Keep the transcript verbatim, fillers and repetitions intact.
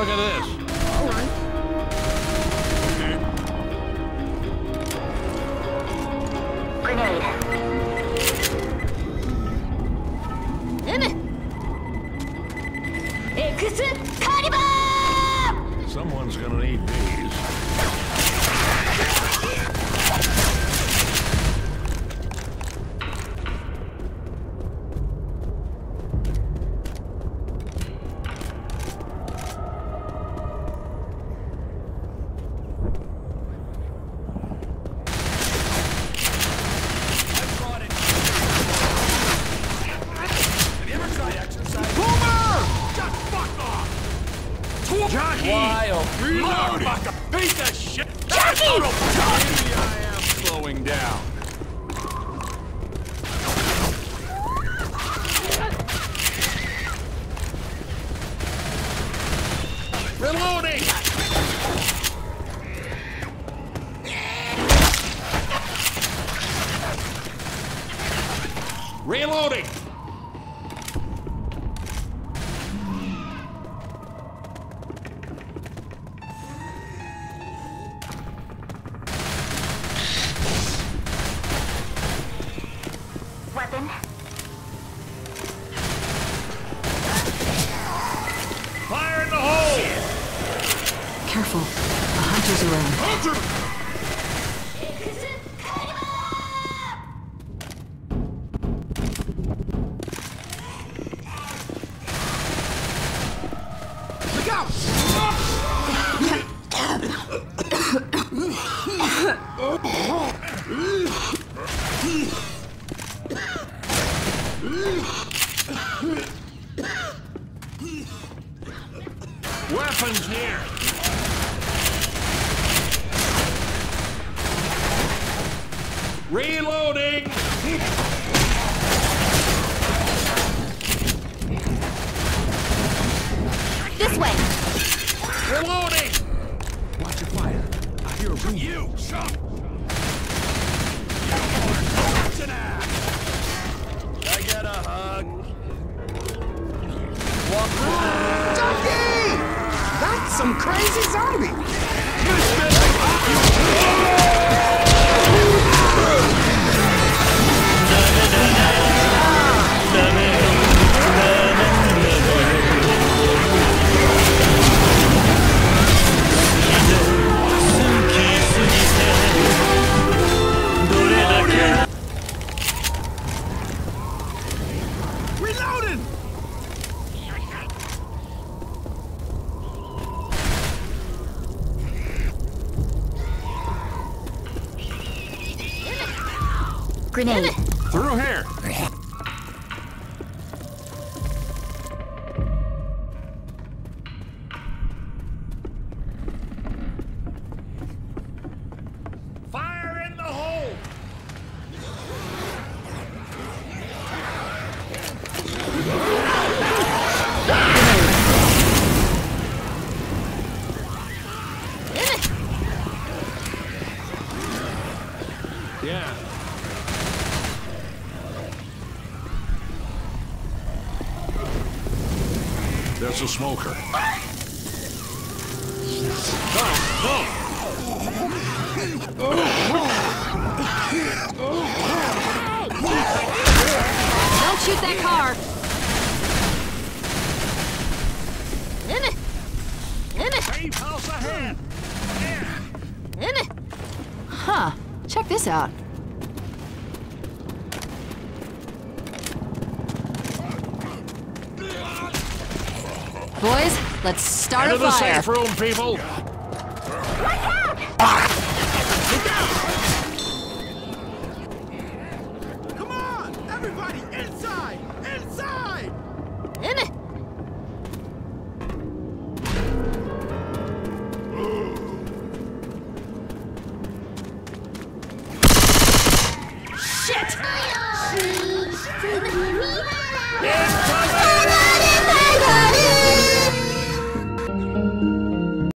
Look at this. All right. Grenade. Someone's gonna need these. Wild. Reloading! Like a piece of shit! Jackie! Maybe I am slowing down. Reloading! Reloading! Weapon. Fire in the hole! Careful. A hunter's around. Hunter! Look out! Weapons here! Reloading! This way. Reloading! Watch your fire. I hear a boom. You, shot! I got a hug. Ducky! That's some crazy zombie! Reloading! Grenade. Through here! Fire in the hole! Yeah. There's a smoker. Go, go! Don't shoot that car. Safe house ahead! Huh. Check this out. Boys, let's start Into a the fire. safe room, people! Come on! Everybody inside! Inside! Shit! Yeah!